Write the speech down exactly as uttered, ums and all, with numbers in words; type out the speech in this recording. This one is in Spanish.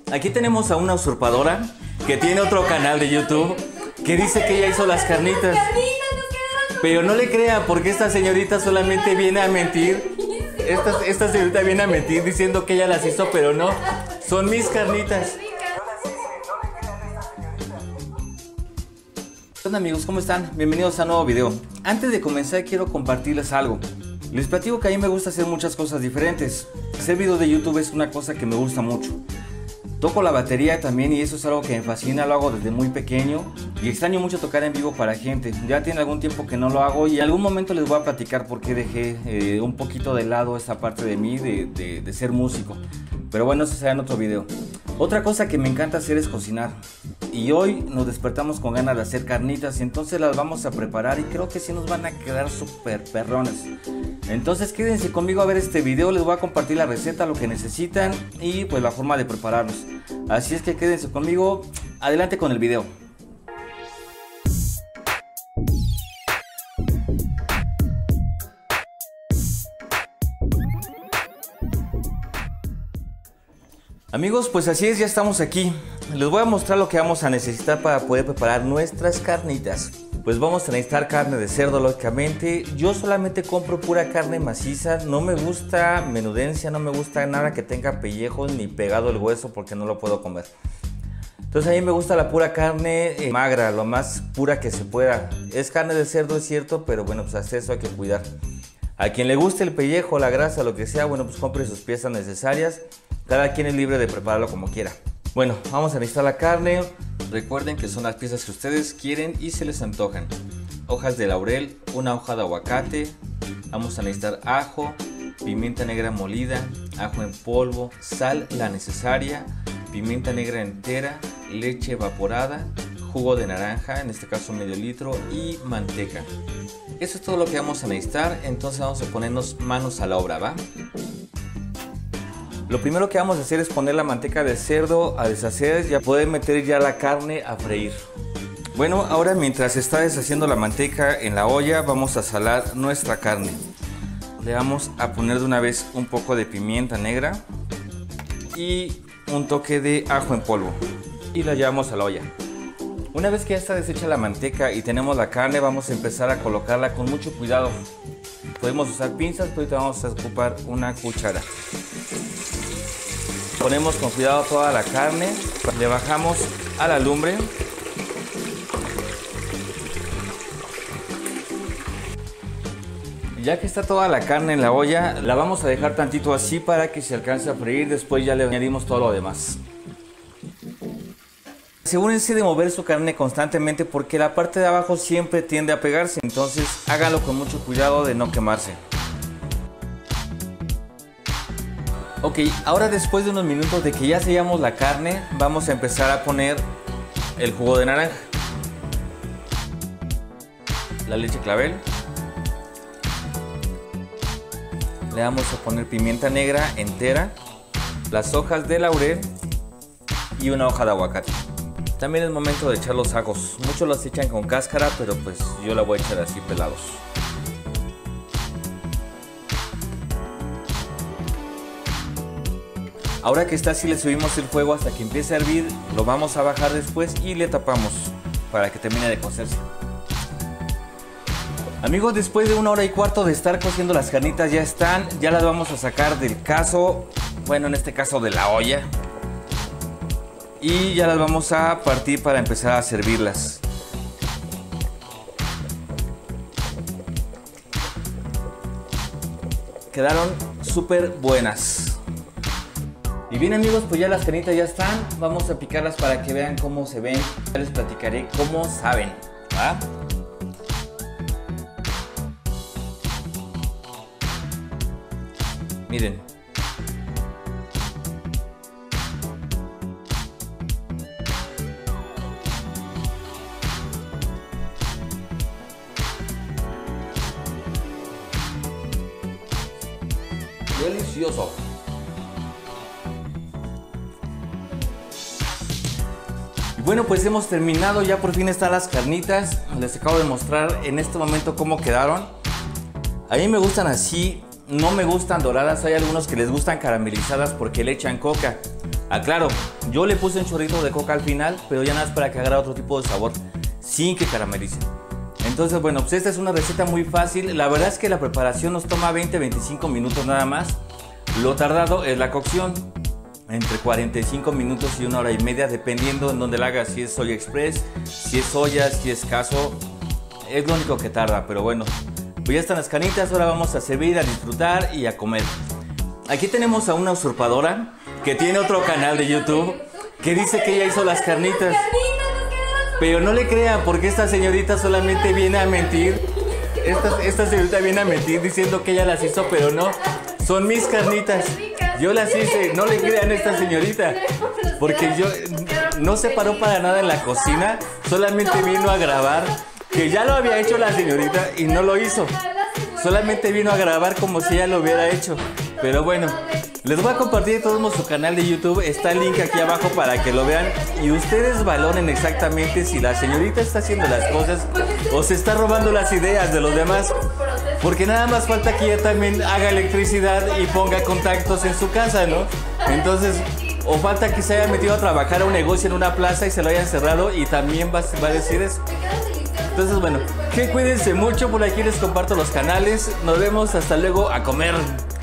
Aquí tenemos a una usurpadora que tiene otro canal de YouTube que dice que ella hizo las carnitas. Pero no le crea, porque esta señorita solamente viene a mentir. Esta, esta señorita viene a mentir diciendo que ella las hizo, pero no. Son mis carnitas. Hola amigos, ¿cómo están? Bienvenidos a un nuevo video. Antes de comenzar quiero compartirles algo. Les platico que a mí me gusta hacer muchas cosas diferentes. Hacer videos de YouTube es una cosa que me gusta mucho. Toco la batería también y eso es algo que me fascina, lo hago desde muy pequeño y extraño mucho tocar en vivo para gente. Ya tiene algún tiempo que no lo hago y en algún momento les voy a platicar por qué dejé eh, un poquito de lado esta parte de mí de, de, de ser músico. Pero bueno, eso será en otro video. Otra cosa que me encanta hacer es cocinar. Y hoy nos despertamos con ganas de hacer carnitas, entonces las vamos a preparar y creo que sí nos van a quedar súper perrones. Entonces quédense conmigo a ver este video, les voy a compartir la receta, lo que necesitan y pues la forma de prepararlos. Así es que quédense conmigo, adelante con el video. Amigos, pues así es, ya estamos aquí. Les voy a mostrar lo que vamos a necesitar para poder preparar nuestras carnitas. Pues vamos a necesitar carne de cerdo, lógicamente. Yo solamente compro pura carne maciza. No me gusta menudencia, no me gusta nada que tenga pellejos ni pegado el hueso porque no lo puedo comer. Entonces a mí me gusta la pura carne eh, magra, lo más pura que se pueda. Es carne de cerdo, es cierto, pero bueno, pues hasta eso hay que cuidar. A quien le guste el pellejo, la grasa, lo que sea, bueno, pues compre sus piezas necesarias. Cada quien es libre de prepararlo como quiera. Bueno, vamos a necesitar la carne. Recuerden que son las piezas que ustedes quieren y se les antojan. Hojas de laurel, una hoja de aguacate. Vamos a necesitar ajo, pimienta negra molida, ajo en polvo, sal la necesaria, pimienta negra entera, leche evaporada, jugo de naranja, en este caso medio litro, y manteca. Eso es todo lo que vamos a necesitar, entonces vamos a ponernos manos a la obra, ¿va? Lo primero que vamos a hacer es poner la manteca de cerdo a deshacer, ya poder meter ya la carne a freír. Bueno, ahora mientras está deshaciendo la manteca en la olla, vamos a salar nuestra carne. Le vamos a poner de una vez un poco de pimienta negra y un toque de ajo en polvo y la llevamos a la olla. Una vez que ya está deshecha la manteca y tenemos la carne, vamos a empezar a colocarla con mucho cuidado. Podemos usar pinzas, pero ahorita vamos a ocupar una cuchara. Ponemos con cuidado toda la carne, le bajamos a la lumbre. Ya que está toda la carne en la olla, la vamos a dejar tantito así para que se alcance a freír, después ya le añadimos todo lo demás. Asegúrense de mover su carne constantemente porque la parte de abajo siempre tiende a pegarse, entonces háganlo con mucho cuidado de no quemarse. Ok, ahora después de unos minutos de que ya sellamos la carne, vamos a empezar a poner el jugo de naranja, la leche clavel, le vamos a poner pimienta negra entera, las hojas de laurel y una hoja de aguacate. También es momento de echar los ajos, muchos los echan con cáscara, pero pues yo la voy a echar así pelados. Ahora que está así, le subimos el fuego hasta que empiece a hervir, lo vamos a bajar después y le tapamos para que termine de cocerse. Amigos, después de una hora y cuarto de estar cociendo las carnitas ya están, ya las vamos a sacar del cazo, bueno, en este caso de la olla. Y ya las vamos a partir para empezar a servirlas. Quedaron súper buenas. Y bien amigos, pues ya las carnitas ya están, vamos a picarlas para que vean cómo se ven, ya les platicaré cómo saben, ¿va? Miren. Delicioso. Bueno, pues hemos terminado, ya por fin están las carnitas. Les acabo de mostrar en este momento cómo quedaron. A mí me gustan así, no me gustan doradas. Hay algunos que les gustan caramelizadas porque le echan coca. Aclaro, yo le puse un chorrito de coca al final, pero ya nada más para que agarre otro tipo de sabor, sin que caramelice. Entonces, bueno, pues esta es una receta muy fácil. La verdad es que la preparación nos toma veinte a veinticinco minutos nada más. Lo tardado es la cocción, entre cuarenta y cinco minutos y una hora y media, dependiendo en dónde la hagas. Si es soya express, si es soya, si es caso, es lo único que tarda. Pero bueno, pues ya están las carnitas. Ahora vamos a servir, a disfrutar y a comer. Aquí tenemos a una usurpadora que tiene otro canal de YouTube que dice que ella hizo las carnitas. Pero no le crean, porque esta señorita solamente viene a mentir. Esta, esta señorita viene a mentir diciendo que ella las hizo, pero no. Son mis carnitas. Yo las hice. No le crean a esta señorita. Porque yo no se paró para nada en la cocina. Solamente vino a grabar. Que ya lo había hecho la señorita y no lo hizo. Solamente vino a grabar como si ella lo hubiera hecho. Pero bueno, les voy a compartir de todos modos su canal de YouTube. Está el link aquí abajo para que lo vean. Y ustedes valoren exactamente si la señorita está haciendo las cosas o se está robando las ideas de los demás. Porque nada más falta que ella también haga electricidad y ponga contactos en su casa, ¿no? Entonces, o falta que se haya metido a trabajar a un negocio en una plaza y se lo hayan cerrado y también va, va a decir eso. Entonces, bueno, que cuídense mucho. Por aquí les comparto los canales. Nos vemos, hasta luego, a comer.